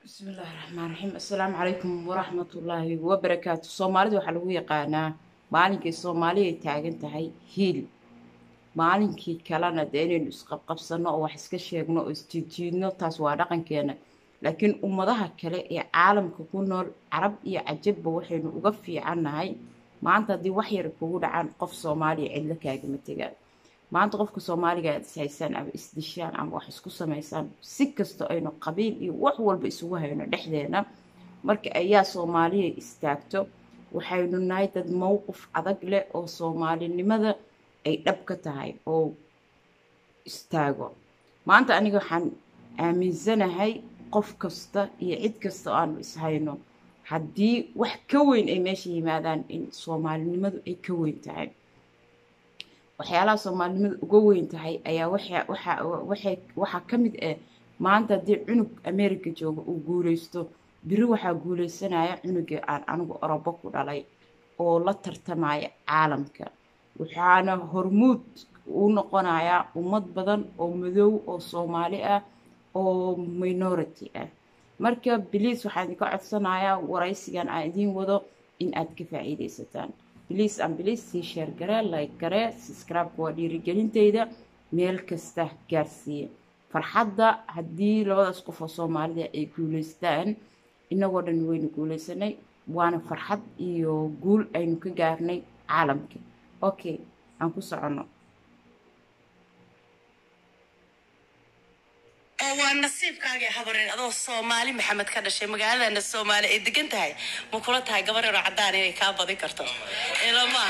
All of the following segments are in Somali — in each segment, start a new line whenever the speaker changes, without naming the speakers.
بسم الله الرحمن الرحيم السلام عليكم ورحمة الله وبركاته Soomaalida waxa lagu yaqaanaa maalinkii Soomaaliya taagan tahay hiil maalinkii kalena inaynu isqabqabsano oo wax iska sheegno oo isjiidjiidno taas waa dhaqankeena laakiin ummadaha kale ee caalamka ku nool carab iyo cajabba waxaynu uga fiicannahay maanta haddii wax yar kugu dhacaan qof Soomaaliya cidla kaagama tegaan maanta qofka Soomaaliga aad ishaysaan ama isdishaan ama wax isku samaysaan si kasto aynu qabiil iyo wax walba isugu hayno dhexdeena marka ayaa Soomaaliya istaagto waxaynu nahay dad mowqif adag leh oo Soomaalinimada ay dhab ka tahay oo istaago maanta aniga waxaan aaminsanahay qof kasta iyo cid kasta oo aan ishayno haddii wax ka weyn ay meesha yimaadaan in Soomaalinimadu ay ka weyn tahay waxyaalaha Soomaalinimadu uga weyn tahay ayaa waxa ka mid ah maanta haddii cunug America jooga uu guuleysto biri waxaa guuleysanaya cunuga aan anigu Orobo ku dhalay oo la tartamaya caalamka waxaana hormuud u noqonayaa ummad badan oo madow oo Soomaali ah oo minority ah marka please waxaan idinka codsanayaa waraysigan aan idin wado in aad ka faa'iideysataan please sii share garee like garee subscribe waa dhiirigelinteyda meel kasta gaarsiiya farxadda haddii labadaas qof oo Soomaalida ay guuleystaan inagoo dhan waynu guuleysanay waana farxad iyo guul aynu ka gaarnay caalamka okay aan ku socono
waa nasiibkaaga habareen adoo Soomaali Maxamed ka dhashay magaalada Soomaali ee degan tahay ma kula tahay gabar yar oo cadaan inay ka badin karto ilama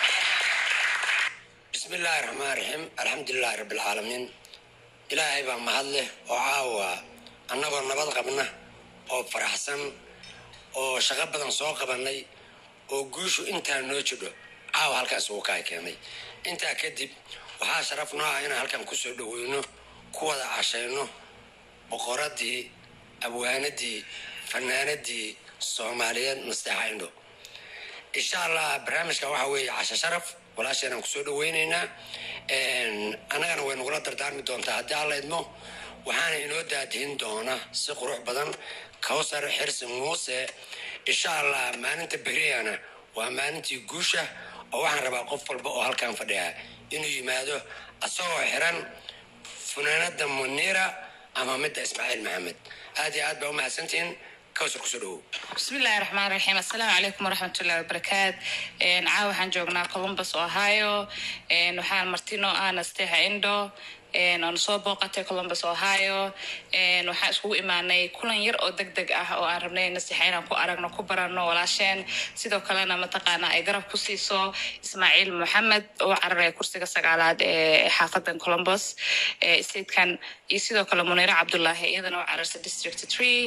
bismillaahir rahmaanir rahiim alxamdulillaahi rabbil caalamiin ilaahay baa mahad leh oo caawa annagoo nabad qabna oo faraxsan oo shaqo badan soo qabanay oo guushu intaa noo jidho caawa halkaas uu ka keenay intaa kadib waxaa sharaf noo ah inaan halkan ku soo dhaweyno ku wada cashayno boqoradii abwaanadii fanaanadii Soomaaliyeed nasteexayno insha Allah barnaamijka waxa weeye casho sharaf walaasheen ku soo dhaweynaynaa anagana way nagula dardaarmi doontaa haddii alla idmo waxaana inoo daadihin doona si qurux badan Kawsar Xirsi Muuse insha Allah maalinta beriyana waa maalintii guusha oo waxaan rabaa qof walba oo halkan fadhiya inuu yimaado asagoo xiran funaanada Munira ama midda Ismaaciil Maxamed aad iyo aad baa u mahadsantiin Kawsar ku soo dhawow
bismillaahir rahmaanir rahiim assalaamu calaykum waraxmatullaahi wabarakaat caawa waxaan joognaa Columbus Ohio waxaan martino aan nasteexa indo aan soo booqatay Columbus Ohio waxaan iskugu imaanay kulan yar oo degdeg ah oo aan rabnay nasteexayna ku aragno ku barano walaasheen sidoo kalena mataqaana ay garab ku siiso Ismaaciil Maxamed oo cararay kursiga sagaalaad ee xaafadan Columbus statekan iyo sidoo kale Munira Cabdullaahi iyadana oo cararsa district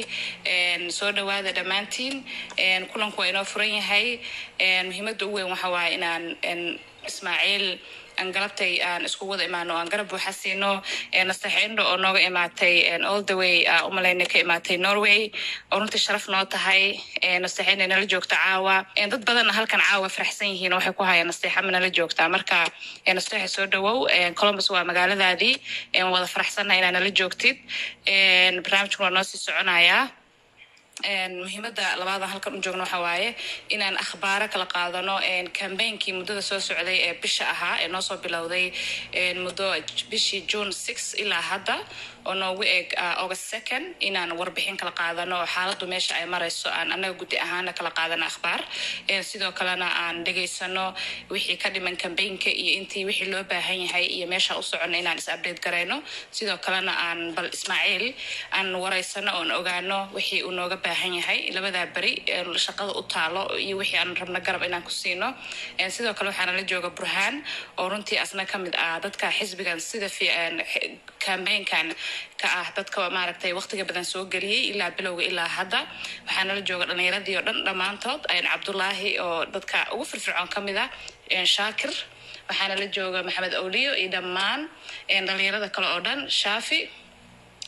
3 soo dhawaada dhamaantiin kulanku waa inoo furan yahay muhiimadda ugu weyn waxa waaye inaan Ismaaciil aan galabtay aan isku wada imaano aan garab buuxa siino nasteexayno oo nooga imaatay all the way umalayna ka imaatay Norway oo runtii sharaf noo tahay nasteexayna nala joogta caawa dad badan halkan caawa faraxsan yihiin waxay ku hayaan nasteexama nala joogta marka nasteexa soo dhawow Columbus waa magaaladaadii wada faraxsanahay inaad nala joogtid barnaamijku waa noo sii soconayaa muhiimadda labaad halkan u joogno waxa waaye inaan akhbaar kala qaadano campaign-kii muddada soo socday ee bisha ahaa ee noo soo bilowday muddo bishii June 6 ilaa hadda oo noogu eeg August 2 inaan warbixin kala qaadano xaaladdu meesha ay marayso aan anaga gudi ahaan kala qaadano akhbaar sidoo kalena aan dhageysano wixii ka dhiman campaign-ka iyo intii wixii loo baahan yahay iyo meesha u socono inaan is update gareyno sidoo kalena aan bal Ismaaciil aan wareysano oo ogaano wixii uu nooga baahan yahay labada bari shaqada u taalo iyo wixii aan rabna garab inaan ku siino sidoo kale waxaan la jooga Burhaan oo runtii asna kamid ah dadka xisbigan sida campaign-kan ka ah dadka maaragtay waqtiga badan soo galiyay ilaa bilowga ilaa hadda waxaan la jooga dhalinyaradii oo dhan dhamaantood ayaan Cabdullaahi oo dadka ugu firfircoon kamid ah Shaakir waxaan la jooga Maxamed Awliyo iyo dhammaan dhalinyarada kale oo dhan Shaafi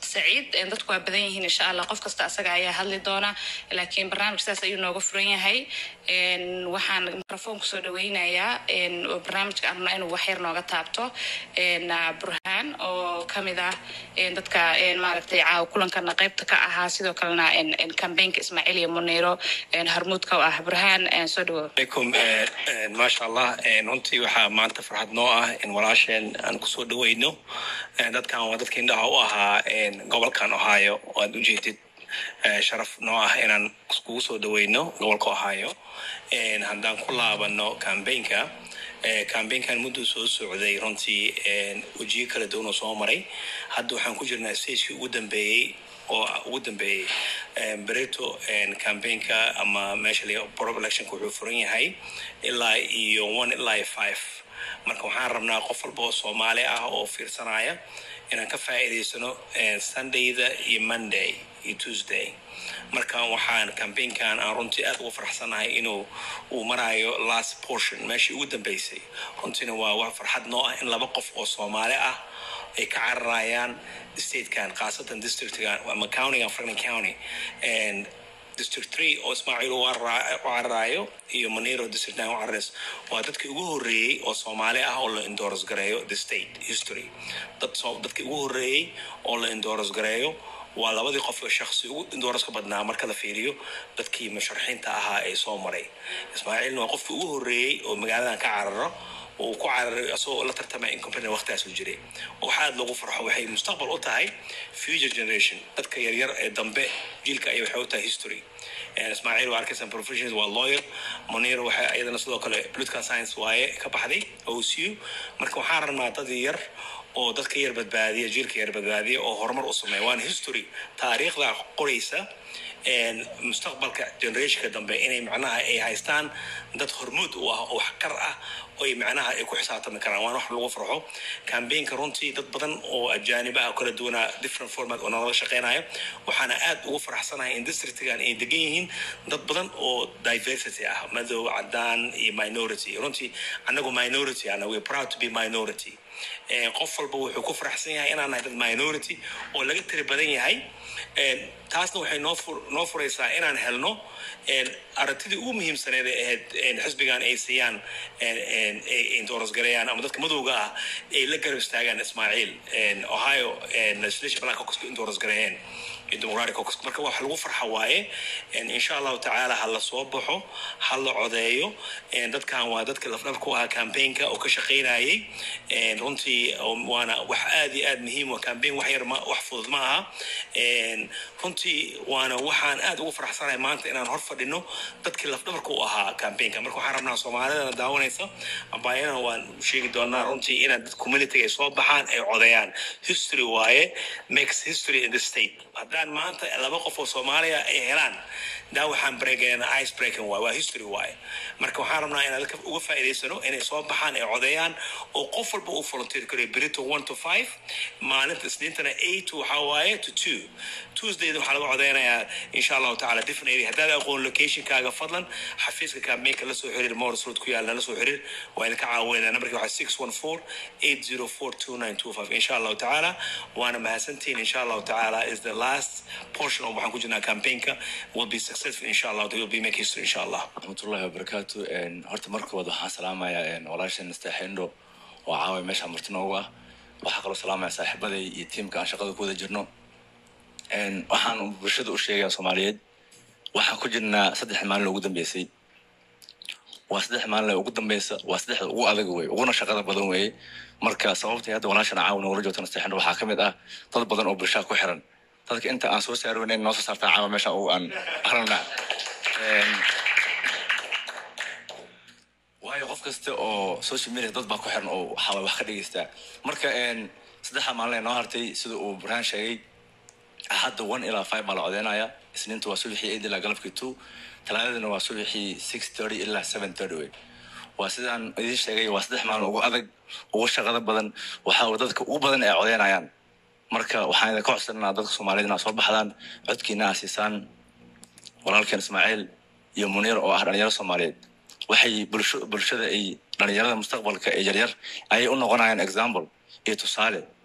سعيد dadku waa badan yihiin insha Allah qof kasta asaga ayaa hadli doona laakiin barnaamijkaas ayuu nooga furan yahay waxaan mikrofoon ku soo dhaweynayaa barnaamijka arna inuu wax yar nooga taabto Burhaan oo kamid ah dadka maaragtay caaw kulankana qaybta ka ahaa sidoo kalena campaignka Ismaaciil iyo Muniro harmuudka ah Burhaan soo dhawo
عليكم ما شاء الله runtii waxaa maanta farxad noo ah in walaasheen aan ku soo dhaweyno dadkan waa dadkii indhaha u ahaa gobolkan Ohio oo aad u jeedid sharaf noo ah inaan kugu soo dhaweyno gobolka Ohio haddaan ku laabano campaignkan muddo soo socday runtii wajiyo kala duwan soo maray hadda waxaan ku jirnaa stagekii ugu dambeeyay Barreto campaignka ama meesha la pro-electionka wuxuu furan yahay ilaa iyo 1 ilaa 5 marka waxaan rabnaa qof walba oo Soomaali ah oo fiirsanaya inaan ka faa'iideysano Sundayda iyo Monday iyo Tuesday marka waxaan campaignkan aan runtii aad ugu faraxsanahay inuu uu marayo last portion meeshii ugu dambeysay runtiina waa wax farxad noo ah in laba qof oo Soomaali ah ay ka cararayaan statekan qaasatan districtkan ama county of Franklin County and district 3 oo Ismaaciil uu cararayo iyo Muniro district 9 oo cararays waa dadkii ugu horeeyay oo Soomaali ah oo la endorse gareeyo the state history dadkii ugu horeeyay oo la endorse gareeyo waa labadii qof oo shakhsi ugu endorse ka badnaa marka la fiiriyo dadkii musharaxiinta ahaa ee soo maray Ismaaciil waa qofkii ugu horeeyay oo magaaladan ka cararo oo ku cararay asoo la tartamay in company waqtigaas u jiray waxaad lagu farxo waxay mustaqbal u tahay future generation dadka yar ee dambe jiilka ay waxay u tahay history Ismaaciil waa arkaysan professional waa lawyer Muniro waxa ayadana sidoo kale political science waaye ka baxday OCU marka waxaan rabnaa dad yar oo dadka yar badbaadiya jiilka yar badbaadiya oo horumar u sameeyo waan history taariikhda qoraysa mustaqbalka generationka dambe inay macnaha ay haystaan dad hormuud u ah oo wax kar ah oo macnaha ay ku xisaabtami karaan waan wax lagu farxo campaignka runtii dad badan oo ajaaniba ah kala duwana different format oo nala shaqeynaayo waxaana aad ugu faraxsanahay in districtgan ay degan yihiin dad badan oo diversity ah madow cadaan iyo minority runtii anagu minority ana we proud to be minority qof walba wuxuu ku faraxsan yahay inaan nahay dad minority oo laga tiri badan yahay taasna waxay noo furaysaa inaan helno aragtidii ugu muhiimsaneed ee ahayd xisbigan ay siiyaan endorse gareeyaan ama dadka madowga ah ay la garab istaagaan Ismaaciil Ohio legislature black caucus endorse gareeyeen democratic caucus marka wax lagu farxa waaye insha Allah taala hal la soo baxo hal la codeeyo dadkan waa dadka lafdhabar ku ah campaignka oo ka shaqeynayay runtii waana wax aad iyo aad muhiim ah campaign wax yar ma wax fudud ma aha runtii waana waxaan aad ugu faraxsanahay maanta inaan hor fadhino dadkii lafdhabar ku ahaa campaignka marka waxaan rabnaa Soomaalida daawanaysa abaayana waan sheegi doonaa runtii in dad community ay soo baxaan ay codeeyaan history waaye makes history in the state hadaan maanta laba qof oo Soomaaliya ay helaan daa waxaan breaking ice breaking waa history waaye marka waxaan rabnaa in dadka uga faa'iideysano inay soo baxaan ay codeeyaan oo qof walba uu volunteer karo Barreto 1 to 5 maalinta isniintana 8 waxa waaye to 2 Tuesday waxa lagu codeynayaa insha Allah taala different area hadda aqoon location kaaga fadlan xafiiska campaignka la soo xiriir Morris Road ku yaal la soo xiriir waa in ka caawinayna nambarka waxa 614-804-2925 insha Allah taala waana mahadsantiin insha Allah taala is the last portion of waxaan ku jirnaa campaignka will be successful insha Allah they will be make history insha Allah
rahmatullahi wa barakatuh horta markooda waxaan salaamayaa walaashan Istaxindo oo caaway meesha martinooga ah waxa kale salaamaya saaxiibaday iyo teamka aan shaqada ku wada jirno waxaan bulshada u sheegayaa Soomaaliyeed waxaan ku jirnaa 3 maalin ugu dambeysay waa 3 maalin ugu dambeysay waa 3 ugu adag way uguna shaqada badan way marka sababtay hadda walaashan caawin oo joogto Istaxindo waxa kamid ah dad badan oo bulshada ku xiran dadka inta aan soo saarweyn in noo soo saartaa caawin meesha oo aan aragna waayo qof kasta oo social media dad baa ku xiran oo waxa wax ka dhigaysta marka 3 maalin noo hartay sida uu Burhaan sheegay hadda 1 ilaa 5 baa la codeynaya isniinta waa subaxii 8 ilaa galabkii 2 talaadadana waa subaxii 6:30 ilaa 7:30 waa sidaan idin sheegay waa 3 maalin ugu adag ugu shaqada badan waxa dadka ugu badan ay codeynayaan marka waxaan idin ka codsanaa dadka Soomaaliyeed soo baxdaan codkiina siisaan walaalkeen Ismaaciil iyo Muniro oo ah dhalinyaro Soomaaliyeed waxay bulshada ay dhalinyarada mustaqbalka ee yaryar ay u noqonayaan example iyo tusaale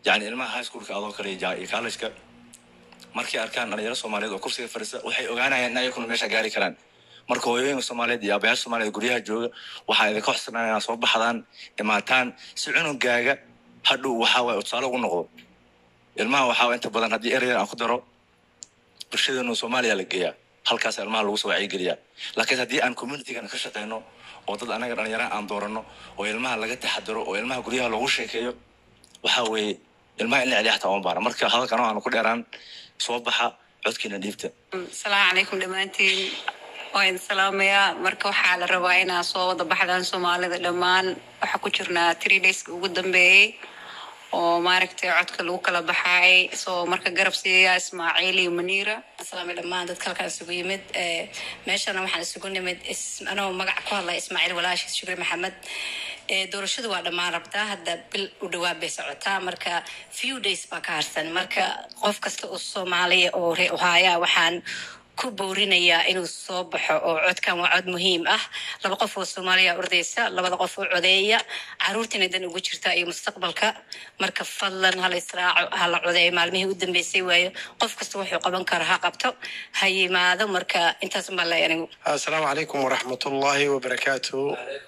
يعني ilmaha high schoolka adoo kale iyo college-ka markii arkaan dhalinyaro Soomaaliyeed oo kursiga fadhiisa waxay ogaanayaan inay kuna meesha gaari karaan marka hooyooyinka Soomaaliyeed iyo aabbayaasha Soomaaliyeed guryaha jooga waxa ay ka xusnaan soo baxdaan imaataan si cunugaaga hadhow waxa way tusaale ugu noqdo ilmaha waxa inta badan hadii erayar aan ku daro bulshadeenna Soomaaliya la geeyaa halkaas ilmaha lagu soo wacyigeliyaa laakiin hadii aan community-ga ka shaqeyno oo dad anaga dhalinyaro aan doorano oo ilmaha laga taxadaro oo ilmaha guryaha loogu sheekeeyo waxa way ilmaha in ciyaarta oo baara marka halkan aan ku dheeraan soo baxa codkina dhiibta
assalaamu calaykum dhamaantiin waan salaamaya marka waxa la rabaa inaan soo wada baxdaan Soomaalida dhamaan waxa ku jirnaa 3 days ugu dambeeyay oo maaragtay codka lagu kala baxay soo marka garab siiya Ismaaciil iyo Muniira
assalaamu dhamaan dadka halka isugu yimid meeshana waxaan isugu nimid anoo magac ku hadlay Ismaaciil walaashiis Shukri Maxamed doorashadu waa dhamaan rabtaa hadda bil u dhawaad bay socotaa marka few days baa ka harsan marka qof kasta oo Soomaaliya oo haya waxaan ku boorinaya inuu soo baxo oo codkan waa cod muhiim ah laba qof oo Soomaaliya ordaysa labada qof oo codeeya caruurtina dan ugu jirta iyo mustaqbalka marka fadlan hal israaco hal codeey maalmihii u dambeysay waayo qof kasta wuxuu qaban karaa ha qabto ha yimaado marka intaas ma la anigu
assalaamu calaykum waraxmatullaahi wabarakaatuh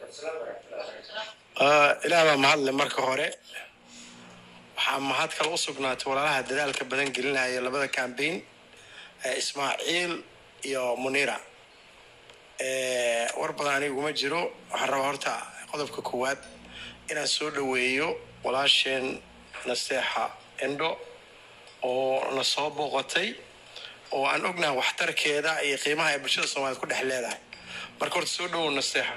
ilaaha mahadle marka hore waxaa mahad kale u sugnaatay walaalaha dadaalka badan gelinaya labada campaign Ismaaciil iyo Muniira war badan anigu ma jiro waxaan rabaa horta qodobka koowaad inaan soo dhaweeyo walaasheen Nasteexa Indo oo na soo booqatay oo aan ognahay waxtarkeeda iyo qiimaha ay bulshada Soomaaliyeed ku dhex leedahay marka horta soo dhawow Nasteexa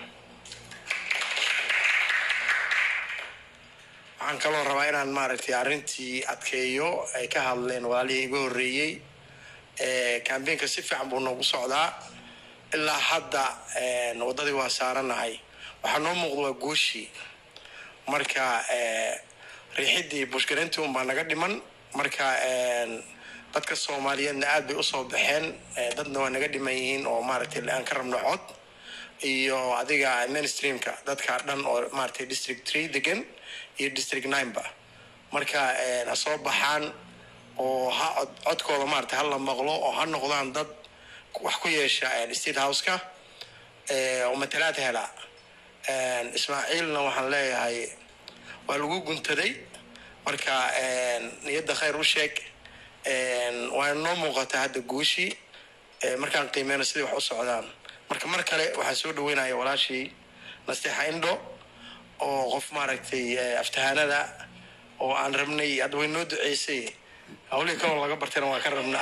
waxaan kaloo rabaa inaan maaragtay arrintii adkeeyo ay ka hadleen walaalihii igu horreeyey campaign-ka si fiican buu noogu socdaa ilaa hadda wadadii waa saaranahay waxaa noo muuqda waa guushii marka riixidii bushgarintii unbaa naga dhiman marka dadka Soomaaliyeedna aad bay usoo baxeen dadna waa naga dhiman yihiin oo maaragtay aan ka rabno cod iyo adiga mainstreamka dadka dhan oo maaragtay district 3 degan iyo district 9 ba marka soo baxaan oo codkooda maartay hal la maqlo oo ha noqdaan dad wax ku yeesha state house-ka oo matalaad hela Ismaaciilna waxaan leeyahay waa lagu guntaday marka niyada khayr u sheeg waa noo muuqata hadda guushi markaan qiimeeno sidii wax u socdaan marka mar kale waxaan soo dhaweynaya walaashii Nasteexa Indo oo qof maaragtay aftahanada oo aan rabnay adweyn noo duceysay أولي كون لقى برتنا وكرمنا.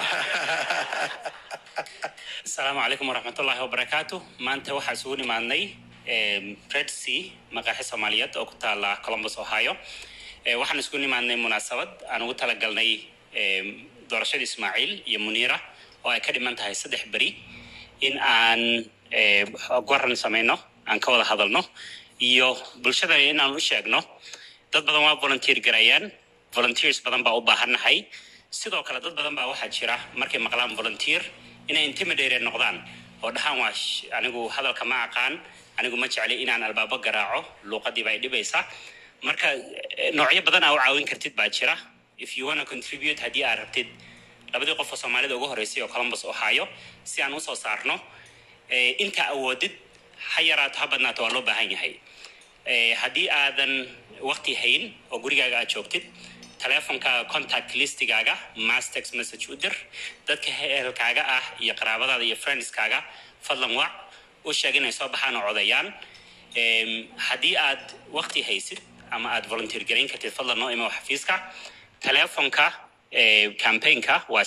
السلام عليكم ورحمة الله وبركاته. ما أنت واحد سوني معني بريد سي مقاهي سوماليات أو كتالا كولومبوس أوهايو. واحد سوني معني مناسبة أنا قلت لك قلني دورشة إسماعيل يمنيرة وأكيد من تهي صدق بري إن أن قرن سمينه أن كولا هذا النو يو بلشة إن أن وشيء dad badan waa volunteer garayaan volunteers badan baa u baahanahay sidoo kale dad badan baa waxa jira markay maqlaan volunteer inay intimidate noqdaan oo dhahan waa anigu hadalka ma aqaan anigu ma jecli inaan albaabo garaaco luqadii bay dhibaysa marka noocyo badan oo caawin kartid baa jira if you want to contribute hadii aad rabtid labadii qof oo Soomaalida ugu horeysay oo Columbus Ohio si aan u soo saarno inta awoodid hayaraad habadnaato waa loo baahan yahay hadii aadan waqti hayn oo gurigaaga aad joogtid telefonka contact listigaaga mass text message u dir dadka ehelkaaga ah iyo qaraabadaada iyo friendskaaga fadlan wac u sheeg inay soo baxaan oo codayaan hadii aad waqti haysid ama aad volunteer gareyn kartid fadlan noo imo xafiiska telefonka campaignka waa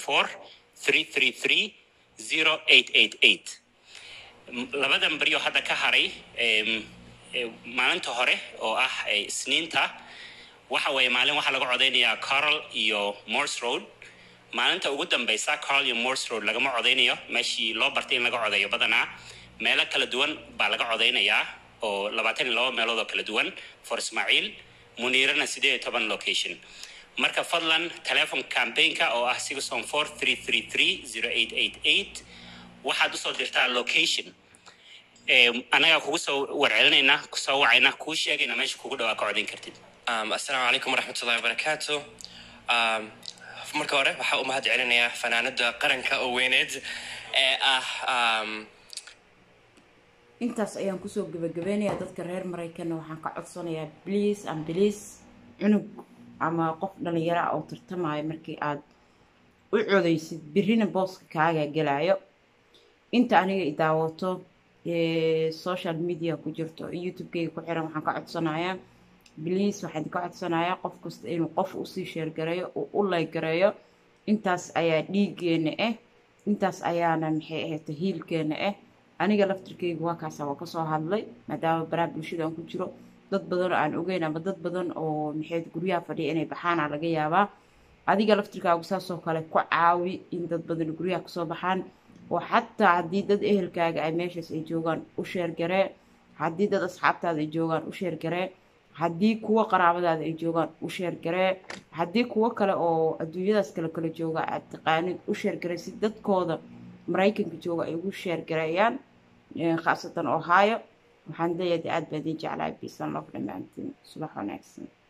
614-333-0888 labadan bariyo hadda ka haray maalinta hore oo ah isniinta waxa way maalin waxa laga codeynayaa Carl iyo Morse Road maalinta ugu dambaysa Carl iyo Morse Road lagama codeynayo meeshii loo bartay in laga codeeyo badanaa meelo kala duwan baa laga codeynayaa oo 22 meelood oo kala duwan for Ismaaciil Muniirana 18 location marka fadlan telephone campaignka oo ah 614-333-0888 waxaad u soo dirtaa location anaga kugu soo warcelinayna ku soo wacayna ku sheegayna meesha kugu dhawaa ka codeyn kartid
Assalaamu calaykum waraxmatullaahi wabarakaatu. Marka hore waxaa u mahad celinayaa fanaanada qaranka oo weyneed ee
intaas ayaan kusoo gabagabeynayaa dadka reer Mareykanna waxaan ka codsanayaa please and please cunug ama qof dhalinyaro ah oo tartamaya markii aad u codeysid birina booska kaaga galayo inta aniga i daawato social media ku jirto YouTube-kayga ku xiran waxaan ka codsanayaa please waxaan ka codsanayaa qof kasta inuu qof u sii share gareeyo oo u like gareeyo intaas ayaa dhiigeena intaas ayaana maxay ahayd hiilkeena aniga laftirkayga waa kaas waa ka soo hadlay maadaama baraha bulshada aan ku jiro dad badan oo aan ogeyn ama dad badan oo maxay guryaha fadhiya inay baxaan laga yaabaa adiga laftirkaagu saasoo kale ku caawi in dad badan guryaha ka soo baxaan oo xataa haddii dad ehelkaaga ay meeshaas ay joogaan u sheer garee haddii dad asxaabtaada ay joogaan u sheer garee haddii kuwa qaraabadaada ay joogaan u sheer garee haddii kuwa kale oo adduunyadaas kala jooga aad taqaanid u sheer garee si dadkooda Mareykanka jooga ay ugu sheer gareeyaan khaasatan Ohio waxaan leeyahay aad baan idin jeclahay bisan love dhamaantiin subax wanaagsan